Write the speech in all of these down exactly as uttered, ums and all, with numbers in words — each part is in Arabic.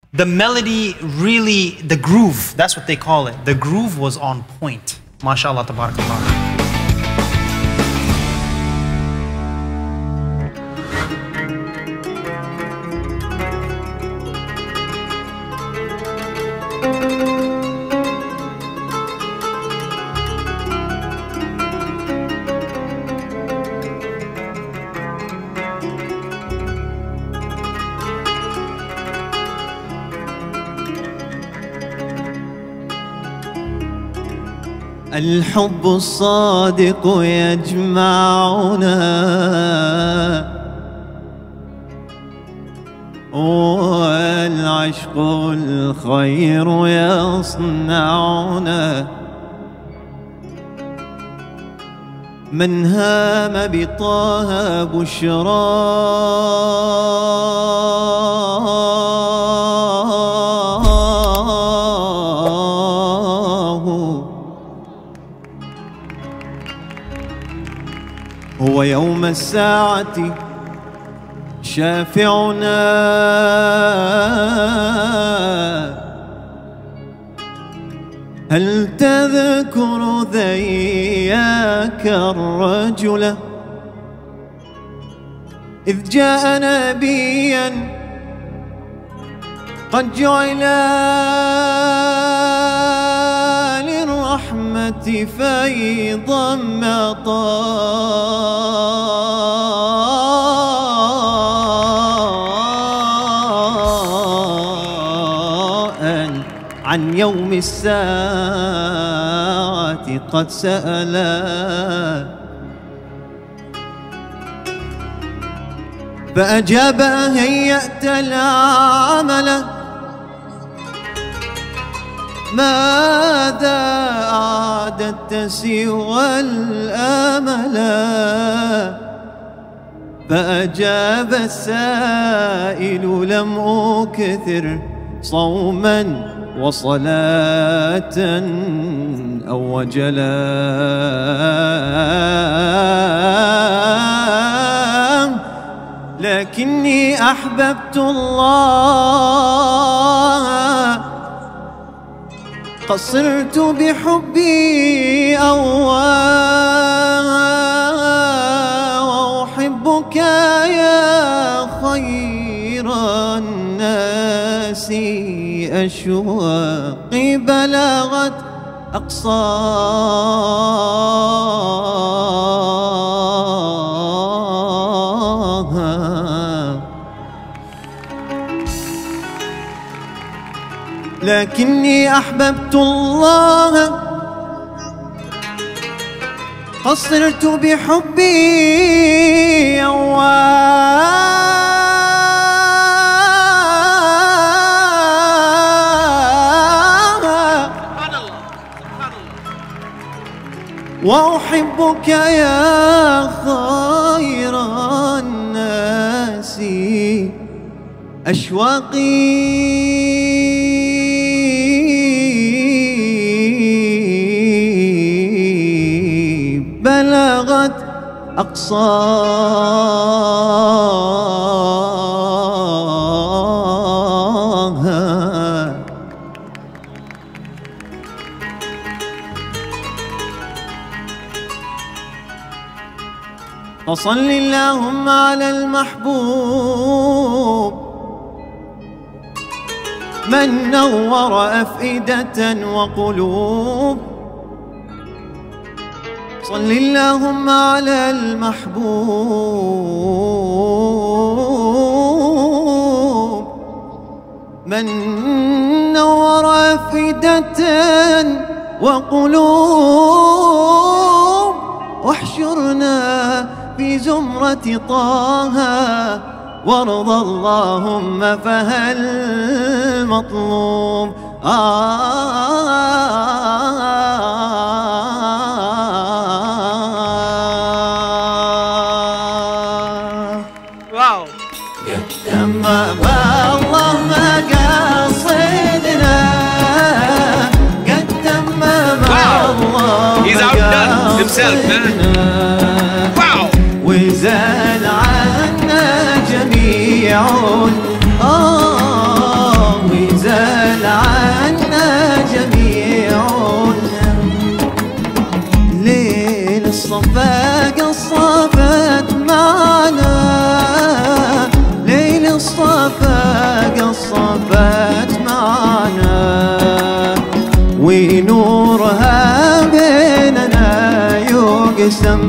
The melody really, the groove, that's what they call it. The groove was on point. MashaAllah, tabarakallah. الحب الصادق يجمعنا والعشق الخير يصنعنا من هام بطه بشراه هو يوم الساعة شافعنا هل تذكر ذياك الرجل إذ جاء نبيا قد جعل للرحمة فيضا مطاء عن يوم الساعة قد سألا فأجاب هيأت العمل ماذا أعددت سوى الأمل فأجاب السائل لم أكثر صوما وصلاة أو وجلا لكني أحببت الله قصرت بحبي أواه وأحبك يا خير الناس أشواقي بلغت أقصاها لكني أحببت الله قصرت بحبي وأحبك يا خير الناس أشواقي بلغت أقصاها فصل اللهم على المحبوب من نور أفئدة وقلوب صل اللهم على المحبوب من نور أفئدة وقلوب واحشرنا في زمرة طه وارض اللهم فهل مطلوب واو قدم الله مقاصدنا قدم الله He's outdone himself, man. Wow. وزال عنا جميع آه قربت معنا ونورها بيننا يقسم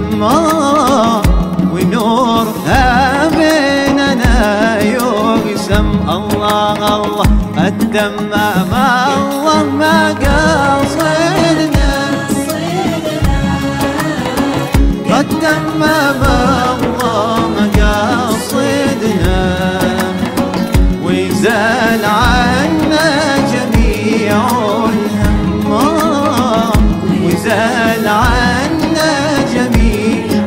ونورها بيننا يقسم الله الله التمام الله مقاصدنا قد تمم الله مقاصدنا وزال عنا جميع الهم وزال عنا جميع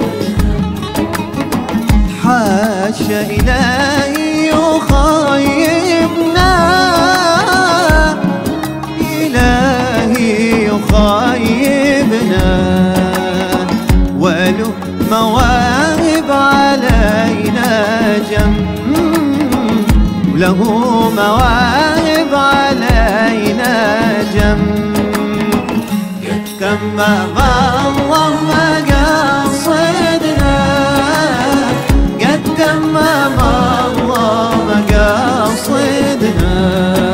حاشا إلهي يخيبنا إلهي يخيبنا ولو مواهب علينا جم له مواهب علينا جم تمم الله مقاصدنا قد تمم الله مقاصدنا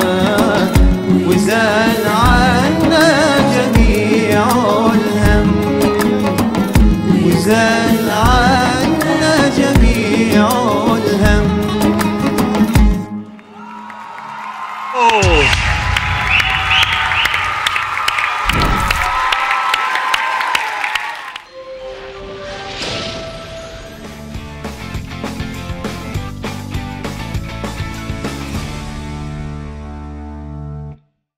وزال عنا جميع الهم وزال عنا جميع الهم. Oh.